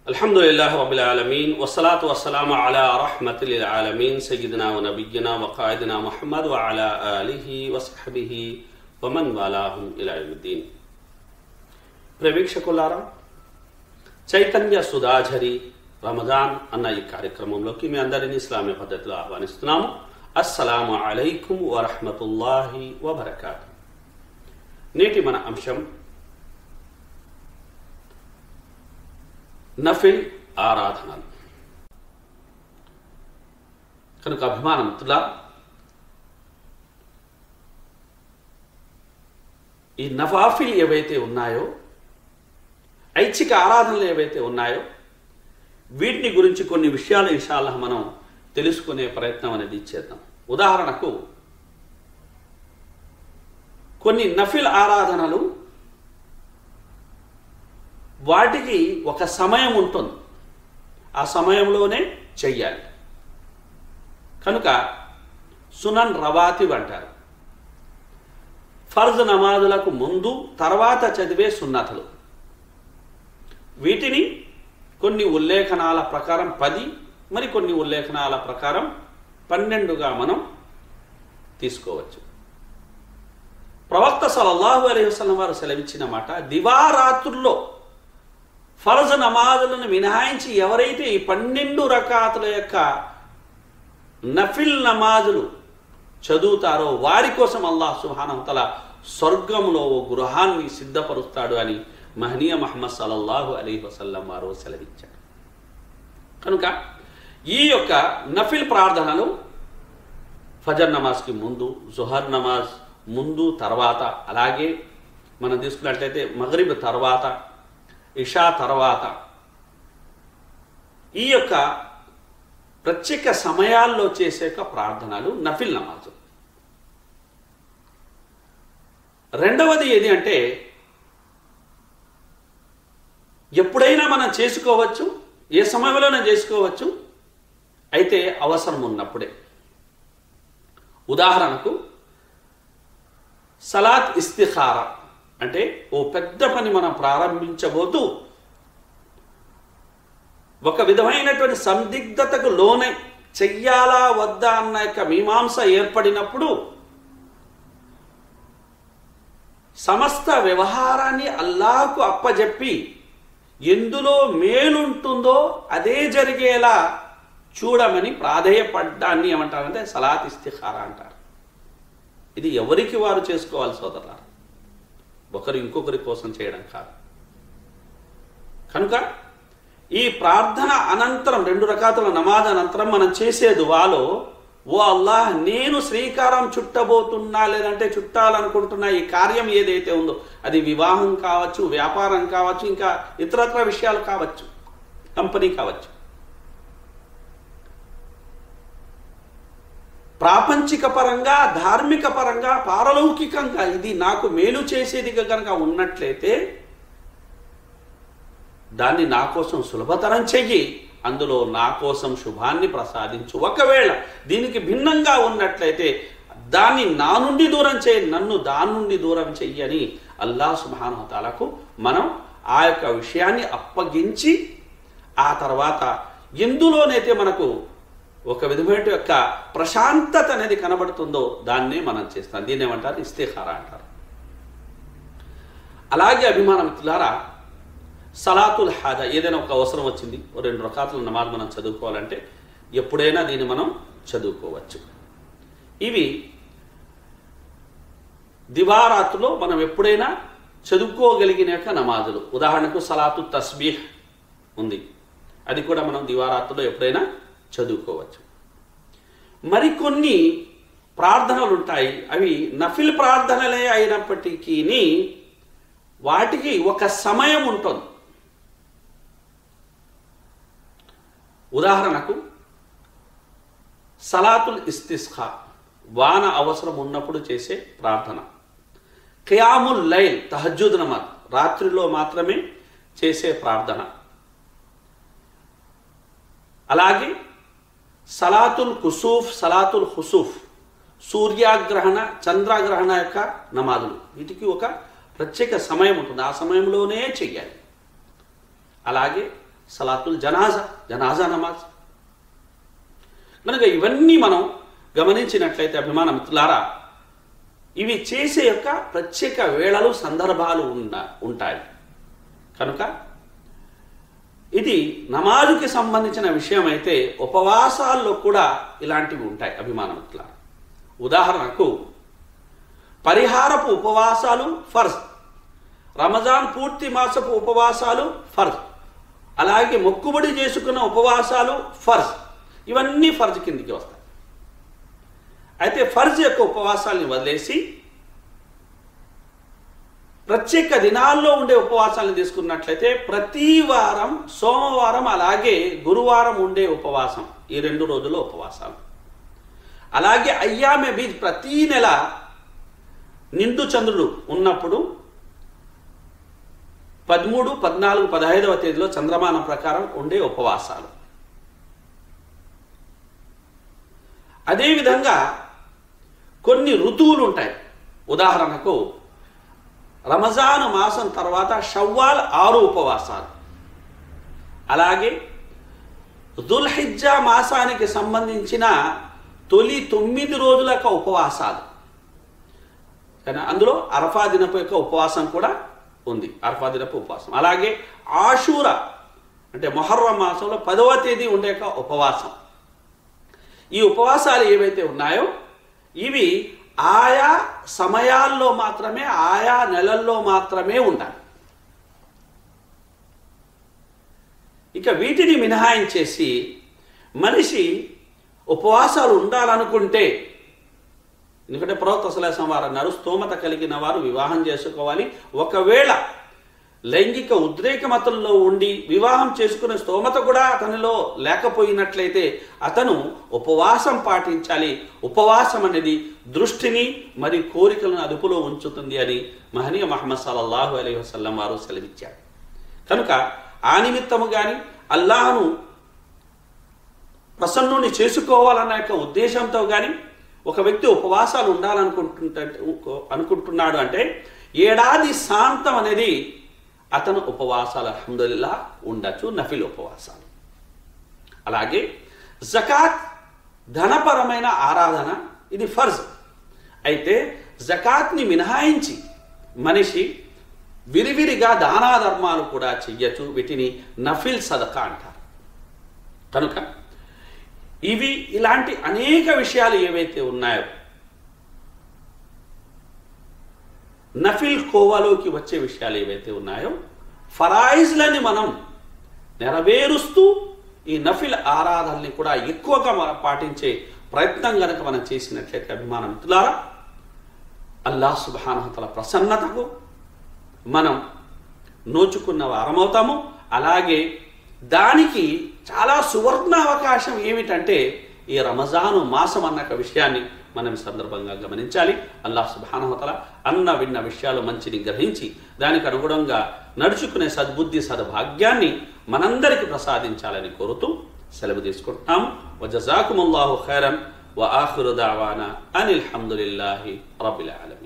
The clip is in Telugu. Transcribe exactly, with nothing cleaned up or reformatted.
అల్హమ్దులిల్లాహి రబ్బిల్ ఆలమీన్ వస్సలాతు వస్సలాము అలా రహ్మతిల్ ఆలమీన్ సయ్యిదినా వ నబియ్యినా వ ఖాయిదినా ముహమ్మద్ వ అలా ఆలిహి వ సహ్బిహి వ మన్ వాలాహుం ఇలా యౌమిద్దీన్. ప్రేక్షకులారా, చైతన్య సుధాఝరి రమజాన్ అన్న ఈ కార్యక్రమంలోకి మీ అందరినీ ఇస్లామీ పద్ధతిలో ఆహ్వానిస్తున్నాము. అస్సలాము అలైకుం వ రహ్మతుల్లాహి వ బరకాతుహు. నేటి మన అంశం నఫిల్ ఆరాధనలు. కనుక అభిమానంతులా, ఈ నవాఫిల్ ఏవైతే ఉన్నాయో, ఐచ్ఛిక ఆరాధనలు ఏవైతే ఉన్నాయో, వీటిని గురించి కొన్ని విషయాలు ఇన్షాల్లాహ్ మనం తెలుసుకునే ప్రయత్నం అనేది చేద్దాం. ఉదాహరణకు, కొన్ని నఫిల్ ఆరాధనలు వాటికి ఒక సమయం ఉంటుంది, ఆ సమయంలోనే చెయ్యాలి. కనుక సునన్ రవాతిబ్ అంటారు. ఫర్జ్ నమాజులకు ముందు తర్వాత చదివే సున్నతులు. వీటిని కొన్ని ఉల్లేఖనాల ప్రకారం పది, మరి కొన్ని ఉల్లేఖనాల ప్రకారం పన్నెండుగా మనం తీసుకోవచ్చు. ప్రవక్త సల్లల్లాహు అలైహి వసల్లం వారు సెలవిచ్చిన మాట, దివారాత్రుల్లో ఫర్జ్ నమాజులను మినహాయించి ఎవరైతే ఈ పన్నెండు రకాతుల యొక్క నఫిల్ నమాజులు చదువుతారో వారి కోసం అల్లాహ్ సుబ్హానహు వ తఆలా స్వర్గంలో ఓ గృహాన్ని సిద్ధపరుస్తాడు అని మహనీయ ముహమ్మద్ సల్లల్లాహు అలైహి వసల్లం వారు సెలవిచ్చారు. కనుక ఈ యొక్క నఫిల్ ప్రార్థనలు ఫజర్ నమాజ్కి ముందు, జుహర్ నమాజ్ ముందు, తర్వాత, అలాగే మనం తీసుకున్నట్లయితే మగ్రిబ్ తర్వాత, ఇషా తర్వాత, ఈ యొక్క ప్రత్యేక సమయాల్లో చేసే ప్రార్థనలు నఫిల్ నమాజు. రెండవది ఏది అంటే, ఎప్పుడైనా మనం చేసుకోవచ్చు, ఏ సమయంలోనే చేసుకోవచ్చు, అయితే అవసరం ఉన్నప్పుడే. ఉదాహరణకు సలాత్ ఇస్తిఖారా అంటే, ఓ పెద్ద పని మనం ప్రారంభించబోతూ ఒక విధమైనటువంటి సందిగ్ధతకు లోనై చెయ్యాలా వద్దా అన్న యొక్క మీమాంస ఏర్పడినప్పుడు సమస్త వ్యవహారాన్ని అల్లాహ్కు అప్పజెప్పి ఎందులో మేలుంటుందో అదే జరిగేలా చూడమని ప్రాధేయపడ్డాన్ని ఏమంటారంటే సలాత్ ఇస్తిఖారా అంటారు. ఇది ఎవరికి వారు చేసుకోవాలి సోదరులారా, ఒకరు ఇంకొకరి కోసం చేయడం కాదు. కనుక ఈ ప్రార్థన అనంతరం, రెండు రకాల నమాజ్ అనంతరం మనం చేసే దువాలో, ఓ అల్లాహ్, నేను శ్రీకారం చుట్టబోతున్నా లేదంటే చుట్టాలనుకుంటున్నా ఈ కార్యం ఏదైతే ఉందో, అది వివాహం కావచ్చు, వ్యాపారం కావచ్చు, ఇంకా ఇతరత్ర విషయాలు కావచ్చు, కంపెనీ కావచ్చు, ప్రాపంచిక పరంగా, ధార్మిక పరంగా, పారలౌకికంగా ఇది నాకు మేలు చేసేదిగా కనుక ఉన్నట్లయితే దాన్ని నా కోసం సులభతరం చెయ్యి, అందులో నా కోసం శుభాన్ని ప్రసాదించు. ఒకవేళ దీనికి భిన్నంగా ఉన్నట్లయితే దాన్ని నా నుండి దూరం చేయి, నన్ను దాని నుండి దూరం చెయ్యి అని అల్లాహ్ సుబ్హానహు వ తఆలాకు మనం ఆ యొక్క విషయాన్ని అప్పగించి, ఆ తర్వాత ఎందులోనైతే మనకు ఒక విధమైన యొక్క ప్రశాంతత అనేది కనబడుతుందో దాన్నే మనం చేస్తాం. దీన్ని ఏమంటారు? ఇస్తిఖారా అంటారు. అలాగే అభిమాన మిత్రులారా, సలాతుల్ హాజా, ఏదైనా ఒక అవసరం వచ్చింది, రెండు రకాతుల నమాజ్ మనం చదువుకోవాలంటే ఎప్పుడైనా దీన్ని మనం చదువుకోవచ్చు. ఇవి దివారాత్రులో మనం ఎప్పుడైనా చదువుకోగలిగిన యొక్క నమాజులు. ఉదాహరణకు సలాతు తస్బీహ్ ఉంది, అది కూడా మనం దివారాత్రులో ఎప్పుడైనా చదువుకోవచ్చు. మరికొన్ని ప్రార్థనలు ఉంటాయి, అవి నఫిల్ ప్రార్థనలే అయినప్పటికీ వాటికి ఒక సమయం ఉంటుంది. ఉదాహరణకు సలాతుల్ ఇస్తిస్ఖా, వాన అవసరం ఉన్నప్పుడు చేసే ప్రార్థన. ఖియాముల్ లైల్, తహజ్జుద్ నమాజ్, రాత్రిలో మాత్రమే చేసే ప్రార్థన. అలాగే సలాతుల్ కుసూఫ్, సలాతుల్ ఖుసూఫ్, సూర్యగ్రహణ, చంద్రగ్రహణ యొక్క నమాజులు, వీటికి ఒక ప్రత్యేక సమయం ఉంటుంది, ఆ సమయంలోనే చెయ్యాలి. అలాగే సలాతుల్ జనాజా, జనాజా నమాజ్. కనుక ఇవన్నీ మనం గమనించినట్లయితే అభిమాన మిత్రులారా, ఇవి చేసే యొక్క ప్రత్యేక వేళలు, సందర్భాలు ఉన్న ఉంటాయి. కనుక ఇది నమాజుకి సంబంధించిన విషయం అయితే ఉపవాసాల్లో కూడా ఇలాంటివి ఉంటాయి అభిమాన మిత్రులారా. ఉదాహరణకు పరిహారపు ఉపవాసాలు ఫర్జ్, రమజాన్ పూర్తి మాసపు ఉపవాసాలు ఫర్జ్, అలాగే మొక్కుబడి చేసుకున్న ఉపవాసాలు ఫర్జ్. ఇవన్నీ ఫర్జ్ కిందికి వస్తాయి. అయితే ఫర్జ్ యొక్క ఉపవాసాలని వదిలేసి ప్రత్యేక దినాల్లో ఉండే ఉపవాసాలను తీసుకున్నట్లయితే ప్రతి వారం సోమవారం అలాగే గురువారం ఉండే ఉపవాసం, ఈ రెండు రోజుల్లో ఉపవాసాలు. అలాగే అయ్యామే బీజ్, ప్రతీ నెల నిండు చంద్రుడు ఉన్నప్పుడు పదమూడు పద్నాలుగు పదహైదవ తేదీలో చంద్రమానం ప్రకారం ఉండే ఉపవాసాలు. అదేవిధంగా కొన్ని ఋతువులు ఉంటాయి. ఉదాహరణకు రమజాను మాసం తర్వాత షవ్వాల్ ఆరు ఉపవాసాలు, అలాగే దుల్హిజ్జా మాసానికి సంబంధించిన తొలి తొమ్మిది రోజుల యొక్క ఉపవాసాలు. కానీ అందులో అరఫా దినపు యొక్క ఉపవాసం కూడా ఉంది, అరఫా దినపు ఉపవాసం. అలాగే ఆషూరా అంటే మొహర్రం మాసంలో పదవ తేదీ ఉండే యొక్క ఉపవాసం. ఈ ఉపవాసాలు ఏవైతే ఉన్నాయో ఇవి ఆయా సమయాల్లో మాత్రమే, ఆయా నెలల్లో మాత్రమే ఉంటాయి. ఇక వీటిని మినహాయించేసి మనిషి ఉపవాసాలు ఉండాలనుకుంటే, ఎందుకంటే ప్రవక్త సల్లల్లాహు అలైహి వసల్లం వారు అన్నారు, స్తోమత కలిగిన వారు వివాహం చేసుకోవాలి. ఒకవేళ లైంగిక ఉద్రేకమతంలో ఉండి వివాహం చేసుకునే స్తోమత కూడా అతనిలో లేకపోయినట్లయితే అతను ఉపవాసం పాటించాలి. ఉపవాసం అనేది దృష్టిని మరి కోరికలను అదుపులో ఉంచుతుంది అని మహనీయ ముహమ్మద్ సల్లల్లాహు అలైహి వసల్లం వారు సెలవిచ్చారు. కనుక ఆ నిమిత్తము కానీ అల్లాహను ప్రసన్నుని చేసుకోవాలన్న యొక్క ఉద్దేశంతో కానీ ఒక వ్యక్తి ఉపవాసాలు ఉండాలనుకుంటుంటే అనుకుంటున్నాడు అంటే ఏడాది శాంతం అనేది అతను ఉపవాసాలు అల్హమ్దులిల్లాహ్ ఉండొచ్చు, నఫిల్ ఉపవాసాలు. అలాగే జకాత్ ధనపరమైన ఆరాధన, ఇది ఫర్జ్. అయితే జకాత్ని మినహాయించి మనిషి విరివిరిగా దానా ధర్మాలు కూడా చెయ్యొచ్చు. వీటిని నఫిల్ సదకా అంటారు. కనుక ఇవి ఇలాంటి అనేక విషయాలు ఏవైతే ఉన్నాయో నఫిల్ కోవాలోకి వచ్చే విషయాలు ఏవైతే ఉన్నాయో ఫరాయిజ్లని మనం నెరవేరుస్తూ ఈ నఫిల్ ఆరాధనని కూడా ఎక్కువగా మనం పాటించే ప్రయత్నం కనుక మనం చేసినట్లయితే అభిమాన మిత్రులారా, అల్లాహ్ సుబ్హానహు వ తఆలా ప్రసన్నతకు మనం నోచుకున్న వారమవుతాము. అలాగే దానికి చాలా సువర్ణ అవకాశం ఏమిటంటే ఈ రమజాను మాసం అన్న విషయాన్ని మనం సందర్భంగా గమనించాలి. అల్లాహ్ సుబ్హానహు వ తఆలా అన్న విన్న విషయాలు మంచిని గ్రహించి దానికి అనుగుణంగా నడుచుకునే సద్బుద్ధి సద్భాగ్యాన్ని మనందరికీ ప్రసాదించాలని కోరుతూ సెలవు తీసుకుంటున్నాము. వజజాకుముల్లాహు ఖైరన్ వ ఆఖిరు దావానా అనిల్ హమ్దులిల్లాహి రబ్బిల్ ఆలమీన్.